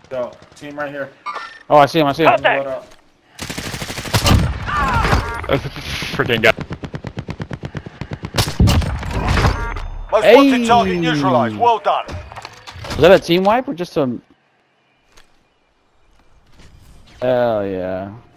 Yo, team right here. Oh, I see him. I see him. Load up. Freaking guy. Most Hey! wanted target neutralized. Well done. Was that a team wipe or just some? Hell yeah.